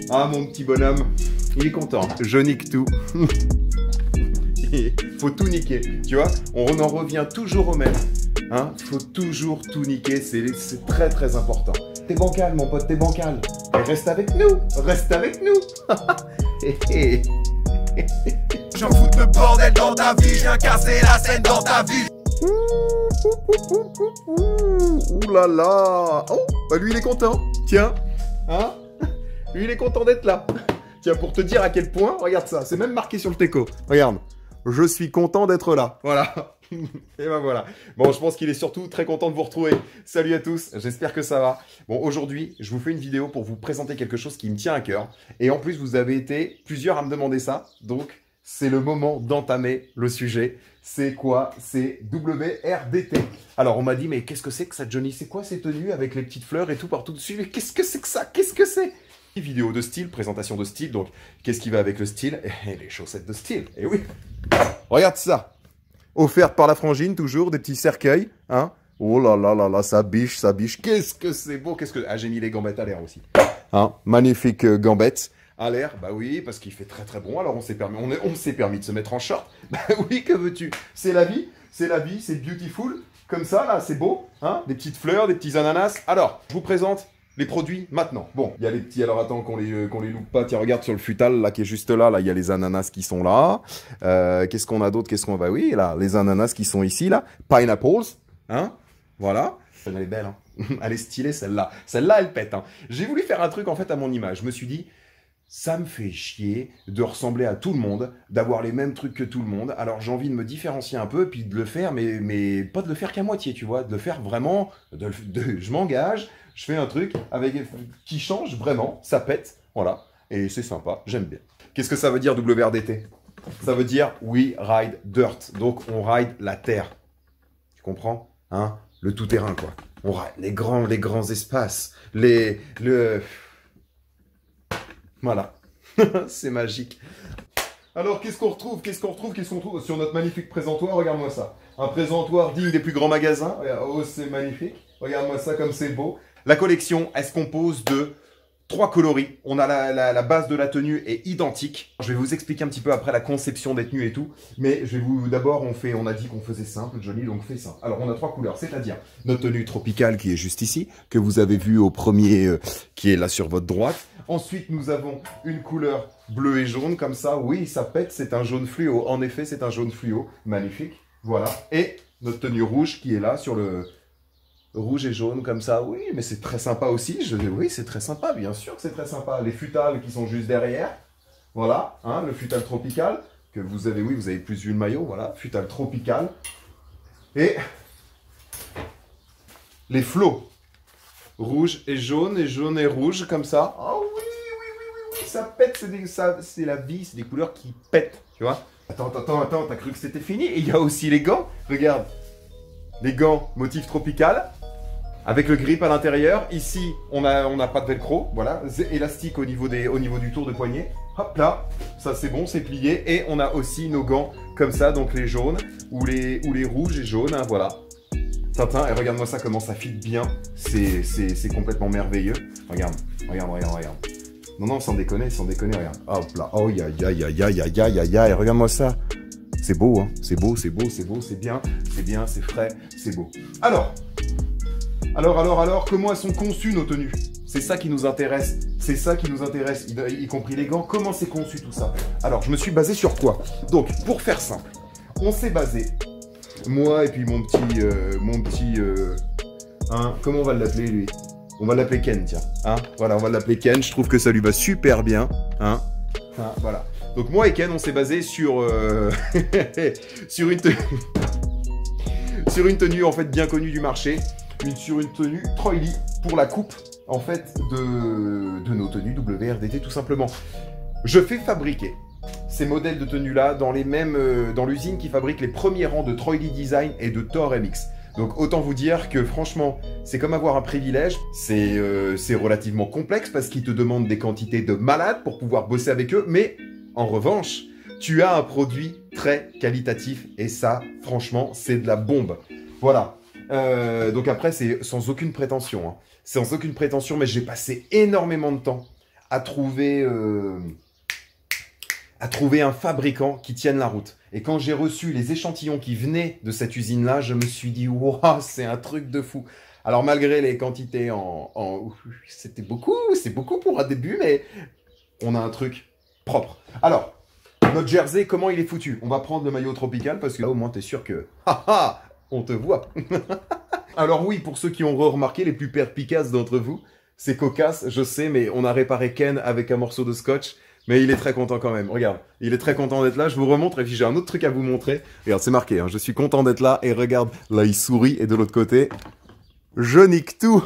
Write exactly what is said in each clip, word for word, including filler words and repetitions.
Ah, mon petit bonhomme, il est content. Je nique tout. Faut tout niquer, tu vois. On en revient toujours au même. Hein, faut toujours tout niquer, c'est très très important. T'es bancal, mon pote, t'es bancal. Et reste avec nous, reste avec nous. J'en fous de bordel dans ta vie, je viens casser la scène dans ta vie. Ouh là là. Oh, bah lui il est content. Tiens, hein. Lui il est content d'être là. Tiens, pour te dire à quel point, regarde ça, c'est même marqué sur le teco. Regarde, je suis content d'être là. Voilà. Et ben voilà. Bon, je pense qu'il est surtout très content de vous retrouver. Salut à tous, j'espère que ça va. Bon, aujourd'hui, je vous fais une vidéo pour vous présenter quelque chose qui me tient à cœur. Et en plus, vous avez été plusieurs à me demander ça. Donc, c'est le moment d'entamer le sujet. C'est quoi? C'est W R D T. Alors, on m'a dit, mais qu'est-ce que c'est que ça, Johnny? C'est quoi ces tenues avec les petites fleurs et tout partout dessus? Mais qu'est-ce que c'est que ça? Qu'est-ce que c'est? Vidéo de style, présentation de style. Donc, qu'est-ce qui va avec le style? Et les chaussettes de style. Et oui. Regarde ça. Offerte par la frangine, toujours, des petits cercueils, hein. Oh là là là là, ça biche, ça biche. Qu'est-ce que c'est beau, qu'est-ce que... Ah, j'ai mis les gambettes à l'air aussi. Hein, magnifique euh, gambettes à l'air, bah oui, parce qu'il fait très très bon, alors on s'est permis, on, est, on s'est permis de se mettre en short. Bah oui, que veux-tu? C'est la vie, c'est la vie, c'est beautiful. Comme ça, là, c'est beau, hein. Des petites fleurs, des petits ananas. Alors, je vous présente les produits maintenant. Bon, il y a les petits, alors attends qu'on les, euh, qu'on les loupe pas. Tiens, regarde sur le futal, là, qui est juste là, là, il y a les ananas qui sont là. Euh, qu'est-ce qu'on a d'autre? Qu'est-ce qu'on va... Oui, là, les ananas qui sont ici, là. Pineapples, hein. Voilà. Elle est belle, hein. Elle est stylée, celle-là. Celle-là, elle pète, hein. J'ai voulu faire un truc, en fait, à mon image. Je me suis dit, ça me fait chier de ressembler à tout le monde, d'avoir les mêmes trucs que tout le monde. Alors, j'ai envie de me différencier un peu, puis de le faire, mais, mais pas de le faire qu'à moitié, tu vois. De le faire vraiment... De, de, je m'engage... Je fais un truc avec qui change vraiment, ça pète, voilà, et c'est sympa, j'aime bien. Qu'est-ce que ça veut dire W R D T? Ça veut dire We Ride Dirt, donc on ride la terre. Tu comprends? Hein? Le tout-terrain, quoi. On ride les grands, les grands espaces, les... le... Voilà, c'est magique. Alors, qu'est-ce qu'on retrouve? Qu'est-ce qu'on retrouve? Qu'est-ce qu'on trouve sur notre magnifique présentoir? Regarde-moi ça. Un présentoir digne des plus grands magasins. Oh, c'est magnifique. Regarde-moi ça comme c'est beau. La collection, elle se compose de trois coloris. On a la, la, la base de la tenue est identique. Je vais vous expliquer un petit peu après la conception des tenues et tout. Mais je vais vous d'abord, on fait, on a dit qu'on faisait simple, Johnny, donc fait simple. Alors, on a trois couleurs, c'est-à-dire notre tenue tropicale qui est juste ici, que vous avez vu au premier, euh, qui est là sur votre droite. Ensuite, nous avons une couleur bleu et jaune, comme ça. Oui, ça pète, c'est un jaune fluo. En effet, c'est un jaune fluo. Magnifique. Voilà. Et notre tenue rouge qui est là sur le... Rouge et jaune comme ça, oui, mais c'est très sympa aussi. Je... Oui, c'est très sympa, bien sûr que c'est très sympa. Les futales qui sont juste derrière, voilà, hein, le futal tropical, que vous avez, oui, vous avez plus vu le maillot, voilà, futal tropical. Et les flots, rouge et jaune, et jaune et rouge, comme ça. Oh oui, oui, oui, oui, oui, ça pète, c'est la vie, c'est des couleurs qui pètent, tu vois. Attends, attends, attends, t'as cru que c'était fini? Et il y a aussi les gants, regarde, les gants motif tropical. Avec le grip à l'intérieur, ici on n'a on a pas de velcro, voilà, c'est élastique au niveau, des, au niveau du tour de poignet. Hop là, ça c'est bon, c'est plié. Et on a aussi nos gants comme ça, donc les jaunes ou les, ou les rouges et jaunes, hein, voilà. Tintin, et regarde-moi ça, comment ça fit bien, c'est complètement merveilleux. Regarde, regarde, regarde, regarde. Non, non, sans déconner, sans déconner, regarde. Hop là, oh ya ya ya ya ya ya ya ya, et regarde-moi ça. C'est beau, hein, c'est beau, c'est beau, c'est beau, c'est bien, c'est bien, c'est frais, c'est beau. Alors... Alors, alors, alors, comment elles sont conçues nos tenues? C'est ça qui nous intéresse, c'est ça qui nous intéresse, y, y compris les gants. Comment c'est conçu tout ça? Alors, je me suis basé sur quoi? Donc, pour faire simple, on s'est basé, moi et puis mon petit, euh, mon petit, euh, hein, comment on va l'appeler lui? On va l'appeler Ken, tiens, hein, voilà, on va l'appeler Ken, je trouve que ça lui va super bien, hein, hein voilà. Donc, moi et Ken, on s'est basé sur, euh, sur une tenue, sur une tenue, en fait, bien connue du marché. Une, sur une tenue Troy Lee pour la coupe en fait de, de nos tenues W R D T tout simplement. Je fais fabriquer ces modèles de tenues là dans les mêmes euh, dans l'usine qui fabrique les premiers rangs de Troy Lee Design et de Thor M X. Donc autant vous dire que franchement c'est comme avoir un privilège. C'est euh, c'est relativement complexe parce qu'ils te demandent des quantités de malades pour pouvoir bosser avec eux, mais en revanche tu as un produit très qualitatif et ça franchement c'est de la bombe. Voilà. Euh, donc après, c'est sans aucune prétention. Hein. Sans aucune prétention, mais j'ai passé énormément de temps à trouver, euh, à trouver un fabricant qui tienne la route. Et quand j'ai reçu les échantillons qui venaient de cette usine-là, je me suis dit, waouh, c'est un truc de fou. Alors malgré les quantités en... en... C'était beaucoup, c'est beaucoup pour un début, mais on a un truc propre. Alors, notre jersey, comment il est foutu? On va prendre le maillot tropical, parce que là, au moins, t'es sûr que... Ha ha, on te voit. Alors oui, pour ceux qui ont remarqué, les plus perspicaces d'entre vous, c'est cocasse, je sais, mais on a réparé Ken avec un morceau de scotch. Mais il est très content quand même. Regarde, il est très content d'être là. Je vous remontre et puis j'ai un autre truc à vous montrer. Regarde, c'est marqué, hein, je suis content d'être là. Et regarde, là, il sourit. Et de l'autre côté, je nique tout.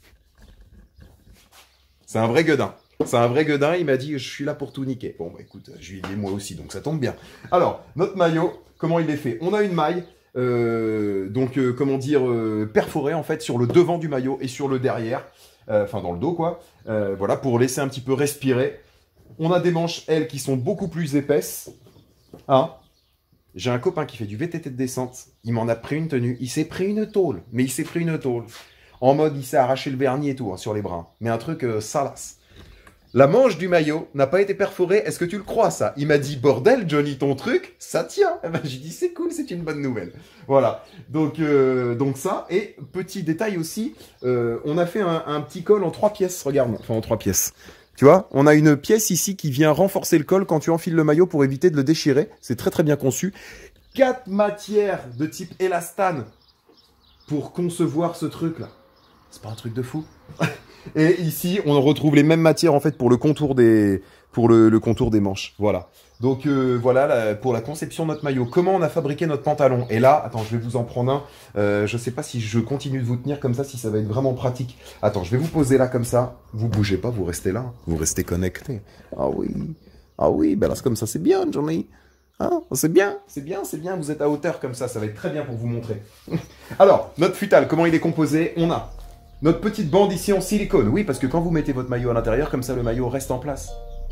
C'est un vrai gueudin. C'est un vrai gueudin. Il m'a dit, je suis là pour tout niquer. Bon, bah écoute, je lui ai dit moi aussi, donc ça tombe bien. Alors, notre maillot, comment il est fait? On a une maille, euh, donc, euh, comment dire, euh, perforée en fait sur le devant du maillot et sur le derrière. Euh, enfin, dans le dos, quoi. Euh, voilà, pour laisser un petit peu respirer. On a des manches, elles, qui sont beaucoup plus épaisses. Hein? J'ai un copain qui fait du V T T de descente. Il m'en a pris une tenue. Il s'est pris une tôle. Mais il s'est pris une tôle. En mode, il s'est arraché le vernis et tout, hein, sur les bras. Mais un truc euh, salace. La manche du maillot n'a pas été perforée. Est-ce que tu le crois, ça? Il m'a dit, bordel, Johnny, ton truc, ça tient. Eh ben, j'ai dit, c'est cool, c'est une bonne nouvelle. Voilà. Donc, euh, donc ça. Et petit détail aussi, euh, on a fait un, un petit col en trois pièces. Regarde, enfin en trois pièces. Tu vois, on a une pièce ici qui vient renforcer le col quand tu enfiles le maillot pour éviter de le déchirer. C'est très très bien conçu. Quatre matières de type élastane pour concevoir ce truc-là. C'est pas un truc de fou. Et ici, on retrouve les mêmes matières en fait pour le contour des, pour le, le contour des manches. Voilà. Donc euh, voilà la, pour la conception de notre maillot. Comment on a fabriqué notre pantalon? Et là, attends, je vais vous en prendre un. Euh, je sais pas si je continue de vous tenir comme ça, si ça va être vraiment pratique. Attends, je vais vous poser là comme ça. Vous bougez pas, vous restez là. Vous restez connectés. Ah oui, ah oui, ben là c'est comme ça, c'est bien, Johnny. Hein, c'est bien, c'est bien, c'est bien. Vous êtes à hauteur comme ça, ça va être très bien pour vous montrer. Alors, notre futal, comment il est composé? On a notre petite bande ici en silicone. Oui, parce que quand vous mettez votre maillot à l'intérieur, comme ça, le maillot reste en place.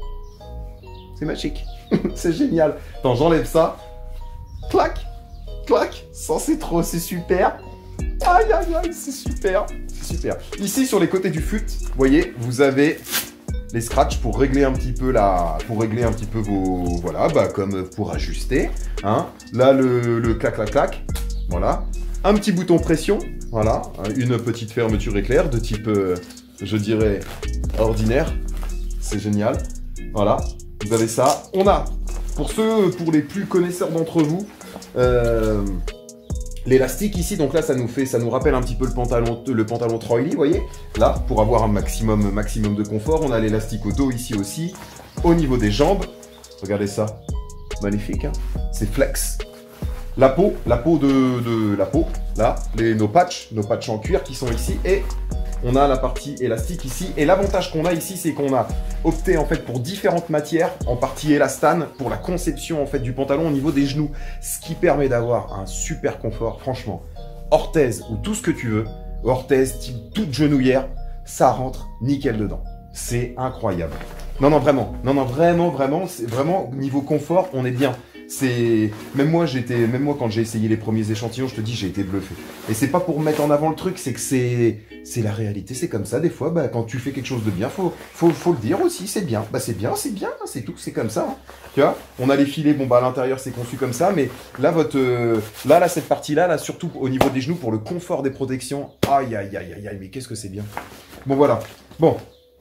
C'est magique. C'est génial. Attends, j'enlève ça. Clac, clac. Ça, c'est trop, c'est super. Aïe, aïe, aïe, c'est super. C'est super. Ici, sur les côtés du fut, vous voyez, vous avez les scratchs pour régler un petit peu la, pour régler un petit peu vos, voilà, bah, comme pour ajuster. Hein. Là, le, le clac, clac, clac. Voilà. Un petit bouton pression. Voilà. Une petite fermeture éclair de type, euh, je dirais, ordinaire. C'est génial. Voilà. Vous avez ça. On a, pour ceux, pour les plus connaisseurs d'entre vous, euh, l'élastique ici. Donc là, ça nous fait, ça nous rappelle un petit peu le pantalon, le pantalon Troy Lee, vous voyez. Là, pour avoir un maximum, maximum de confort, on a l'élastique au dos ici aussi. Au niveau des jambes, regardez ça, magnifique. Hein, c'est flex. La peau, la peau de, de la peau. Là, les, nos patchs, nos patchs en cuir qui sont ici et on a la partie élastique ici. Et l'avantage qu'on a ici, c'est qu'on a opté en fait pour différentes matières, en partie élastane, pour la conception en fait du pantalon au niveau des genoux. Ce qui permet d'avoir un super confort, franchement. Orthèse ou tout ce que tu veux, orthèse, type toute genouillère, ça rentre nickel dedans. C'est incroyable. Non, non, vraiment. Non, non, vraiment, vraiment, c'est vraiment, niveau confort, on est bien. C'est même moi j'étais même moi quand j'ai essayé les premiers échantillons, je te dis j'ai été bluffé. Et c'est pas pour mettre en avant le truc, c'est que c'est c'est la réalité, c'est comme ça des fois. Bah quand tu fais quelque chose de bien, faut faut faut le dire aussi, c'est bien. Bah c'est bien, c'est bien, c'est tout, c'est comme ça. Hein. Tu vois, on a les filets, bon bah à l'intérieur c'est conçu comme ça, mais là votre euh, là là cette partie là là surtout au niveau des genoux pour le confort des protections. Aïe aïe aïe aïe aïe, mais qu'est-ce que c'est bien. Bon voilà, bon.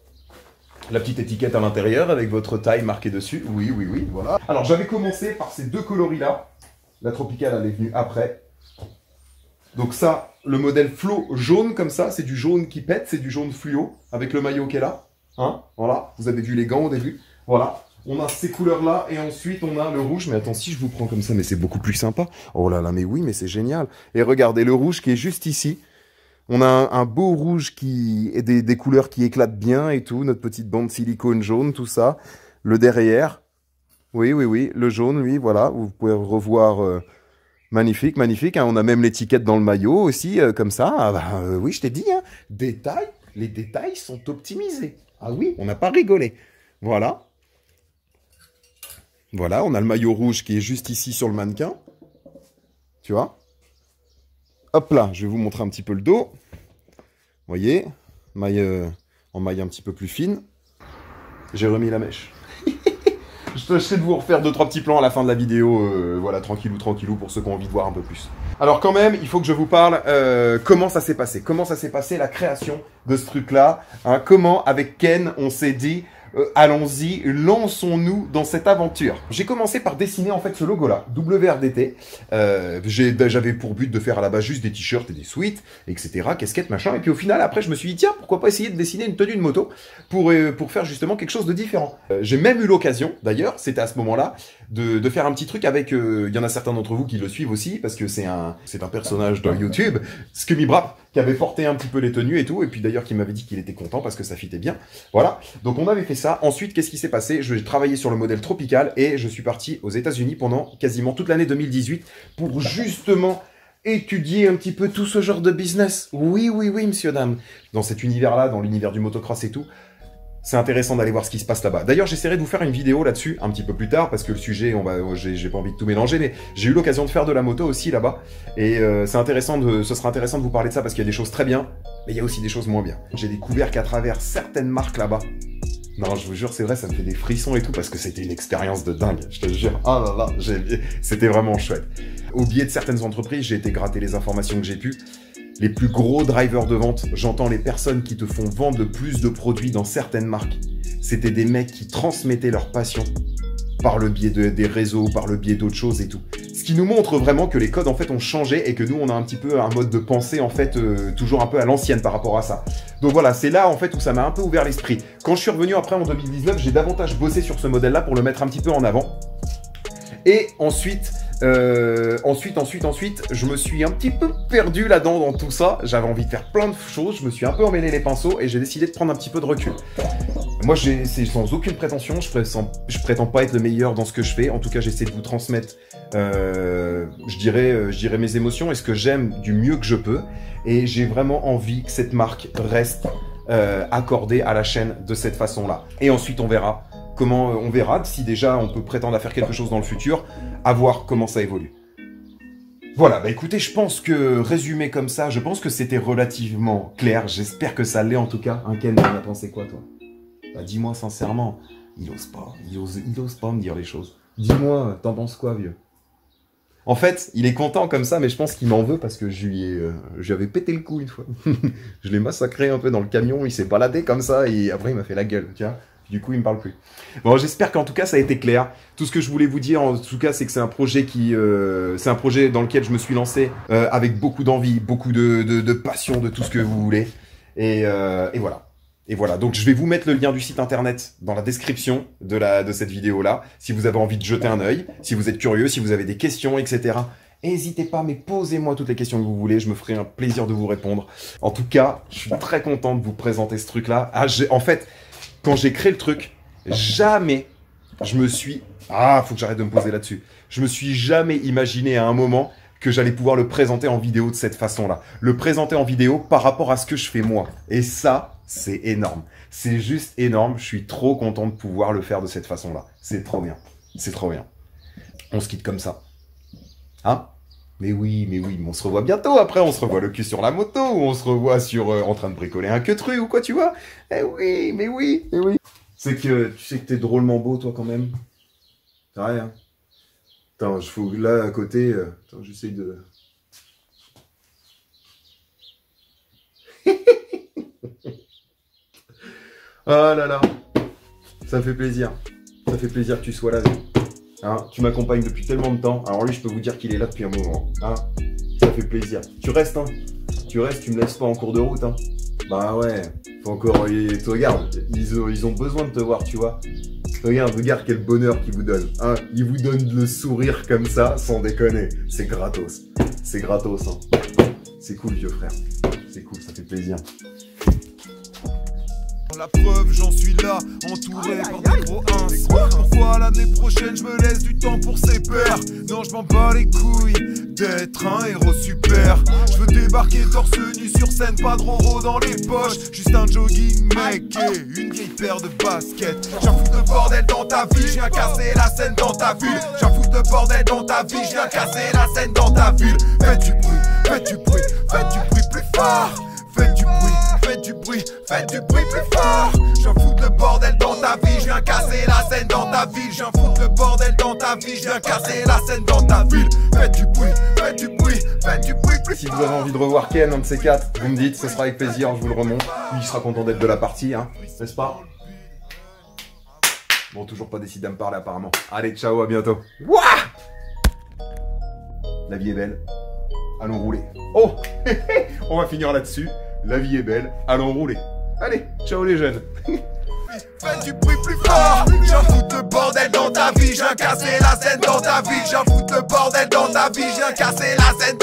La petite étiquette à l'intérieur avec votre taille marquée dessus. Oui, oui, oui, voilà. Alors, j'avais commencé par ces deux coloris-là. La tropicale, elle est venue après. Donc ça, le modèle Flow jaune comme ça, c'est du jaune qui pète, c'est du jaune fluo avec le maillot qui est là. Hein, voilà, vous avez vu les gants au début. Voilà, on a ces couleurs-là et ensuite on a le rouge. Mais attends, si je vous prends comme ça, mais c'est beaucoup plus sympa. Oh là là, mais oui, mais c'est génial. Et regardez, le rouge qui est juste ici. On a un, un beau rouge qui et des, des couleurs qui éclatent bien et tout. Notre petite bande silicone jaune, tout ça. Le derrière. Oui, oui, oui. Le jaune, lui, voilà. Vous pouvez revoir. Euh, magnifique, magnifique. Hein. On a même l'étiquette dans le maillot aussi, euh, comme ça. Ah, bah, euh, oui, je t'ai dit. Hein. Détails. Les détails sont optimisés. Ah oui, on n'a pas rigolé. Voilà. Voilà, on a le maillot rouge qui est juste ici sur le mannequin. Tu vois ? Hop là, je vais vous montrer un petit peu le dos. Vous voyez, maille, euh, en maille un petit peu plus fine. J'ai remis la mèche. Je tâcherai de vous refaire deux trois petits plans à la fin de la vidéo, euh, voilà, tranquillou, tranquillou, pour ceux qui ont envie de voir un peu plus. Alors quand même, il faut que je vous parle euh, comment ça s'est passé. Comment ça s'est passé, la création de ce truc-là, hein, comment, avec Ken, on s'est dit... Euh, allons-y, lançons-nous dans cette aventure. J'ai commencé par dessiner en fait ce logo-là, W R D T. Euh, J'avais pour but de faire à la base juste des t-shirts et des sweats, et cetera, casquettes, machin. Et puis au final, après, je me suis dit, tiens, pourquoi pas essayer de dessiner une tenue de moto pour, euh, pour faire justement quelque chose de différent. Euh, J'ai même eu l'occasion, d'ailleurs, c'était à ce moment-là, de, de faire un petit truc avec... Il euh, y en a certains d'entre vous qui le suivent aussi, parce que c'est un, c'est un personnage de YouTube, Scummy Brap, qui avait porté un petit peu les tenues et tout, et puis d'ailleurs qui m'avait dit qu'il était content parce que ça fitait bien. Voilà, donc on avait fait ça. Ensuite, qu'est-ce qui s'est passé? J'ai travaillé sur le modèle tropical et je suis parti aux États-Unis pendant quasiment toute l'année deux mille dix-huit pour justement étudier un petit peu tout ce genre de business. Oui, oui, oui, monsieur, dame. Dans cet univers-là, dans l'univers du motocross et tout, c'est intéressant d'aller voir ce qui se passe là-bas. D'ailleurs, j'essaierai de vous faire une vidéo là-dessus un petit peu plus tard parce que le sujet, on va, j'ai pas envie de tout mélanger, mais j'ai eu l'occasion de faire de la moto aussi là-bas et euh, c'est intéressant de, ce sera intéressant de vous parler de ça parce qu'il y a des choses très bien, mais il y a aussi des choses moins bien. J'ai découvert qu'à travers certaines marques là-bas, non, je vous jure, c'est vrai, ça me fait des frissons et tout parce que c'était une expérience de dingue. Je te jure, oh là là, c'était vraiment chouette. Au biais de certaines entreprises, j'ai été gratter les informations que j'ai pu. Les plus gros drivers de vente, j'entends les personnes qui te font vendre le plus de produits dans certaines marques. C'était des mecs qui transmettaient leur passion par le biais de, des réseaux, par le biais d'autres choses et tout. Ce qui nous montre vraiment que les codes en fait ont changé et que nous on a un petit peu un mode de pensée en fait euh, toujours un peu à l'ancienne par rapport à ça. Donc voilà, c'est là en fait où ça m'a un peu ouvert l'esprit. Quand je suis revenu après en deux mille dix-neuf, j'ai davantage bossé sur ce modèle-là pour le mettre un petit peu en avant. Et ensuite... Euh, ensuite, ensuite, ensuite, je me suis un petit peu perdu là-dedans dans tout ça. J'avais envie de faire plein de choses, je me suis un peu emmêlé les pinceaux et j'ai décidé de prendre un petit peu de recul. Moi, c'est sans aucune prétention, je prétends, je prétends pas être le meilleur dans ce que je fais. En tout cas, j'essaie de vous transmettre, euh, je dirais, euh, je dirais mes émotions et ce que j'aime du mieux que je peux. Et j'ai vraiment envie que cette marque reste euh, accordée à la chaîne de cette façon-là. Et ensuite, on verra. Comment on verra si déjà on peut prétendre à faire quelque chose dans le futur, à voir comment ça évolue. Voilà, bah écoutez, je pense que résumé comme ça, je pense que c'était relativement clair. J'espère que ça l'est en tout cas. Un Ken, t'en as pensé quoi toi? Bah dis-moi sincèrement, il ose pas, il ose, il ose pas me dire les choses. Dis-moi, t'en penses quoi, vieux? En fait, il est content comme ça, mais je pense qu'il m'en veut parce que je lui ai, euh, j'avais pété le cou une fois. Je l'ai massacré un peu dans le camion, il s'est baladé comme ça et après il m'a fait la gueule, tiens. Du coup, il me parle plus. Bon, j'espère qu'en tout cas, ça a été clair. Tout ce que je voulais vous dire, en tout cas, c'est que c'est un projet qui, euh, c'est un projet dans lequel je me suis lancé euh, avec beaucoup d'envie, beaucoup de, de, de passion, de tout ce que vous voulez. Et, euh, et voilà. Et voilà. Donc, je vais vous mettre le lien du site internet dans la description de la de cette vidéo-là, si vous avez envie de jeter un œil, si vous êtes curieux, si vous avez des questions, et cetera. N'hésitez pas, mais posez-moi toutes les questions que vous voulez. Je me ferai un plaisir de vous répondre. En tout cas, je suis très content de vous présenter ce truc-là. Ah, en fait. Quand j'ai créé le truc, jamais je me suis... Ah, faut que j'arrête de me poser là-dessus. Je me suis jamais imaginé à un moment que j'allais pouvoir le présenter en vidéo de cette façon-là. Le présenter en vidéo par rapport à ce que je fais moi. Et ça, c'est énorme. C'est juste énorme. Je suis trop content de pouvoir le faire de cette façon-là. C'est trop bien. C'est trop bien. On se quitte comme ça. Hein? Mais oui, mais oui, mais on se revoit bientôt. Après, on se revoit le cul sur la moto, ou on se revoit sur euh, en train de bricoler un queutru ou quoi, tu vois. Eh oui, mais oui, mais oui. C'est que tu sais que t'es drôlement beau, toi, quand même. C'est vrai, hein. Attends, je faut là à côté. Euh... Attends, j'essaie de. Ah là là, ça me fait plaisir. Ça fait plaisir que tu sois là. Hein, tu m'accompagnes depuis tellement de temps. Alors lui, je peux vous dire qu'il est là depuis un moment. Hein, ça fait plaisir. Tu restes, hein. Tu restes, tu me laisses pas en cours de route, hein. Bah ouais, faut encore... Et, regarde, ils ont, ils ont besoin de te voir, tu vois. Regarde, regarde quel bonheur qu'ils vous donnent. Hein, ils vous donnent le sourire comme ça, sans déconner. C'est gratos. C'est gratos, hein. C'est cool, vieux frère. C'est cool, ça fait plaisir. La preuve, j'en suis là, entouré aïe, par des gros ins. Pourquoi l'année prochaine je me laisse du temps pour ces pères? Non, je m'en bats les couilles d'être un héros super. Je veux débarquer torse nu sur scène, pas de roro dans les poches. Juste un jogging mec et une vieille paire de baskets. J'en fous de bordel dans ta vie, je viens casser la scène dans ta ville. J'en fous de bordel dans ta vie, je viens casser la scène dans ta ville. Faites du bruit, faites du bruit, faites du bruit plus fort. Faites du bruit, faites du bruit, faites du bruit plus fort. J'en fous de bordel dans ta vie, je ta ville, j'viens foutre le bordel dans ta vie, j'viens casser la scène dans ta ville. Faites du bruit, faites du bruit, faites du bruit plus. Si vous avez envie de revoir Ken, un de ces quatre, vous me dites, ce sera avec plaisir, je vous le remonte. Lui, il sera content d'être de la partie, hein, n'est-ce pas? Bon, toujours pas décidé à me parler apparemment. Allez, ciao, à bientôt. Wouah! La vie est belle, allons rouler. Oh, on va finir là-dessus. La vie est belle, allons rouler. Allez, ciao les jeunes. Faites du bruit plus fort, j'en foutre le bordel dans ta vie, j'viens casser la scène dans ta vie, j'en foutre le bordel dans ta vie, j'viens casser la scène.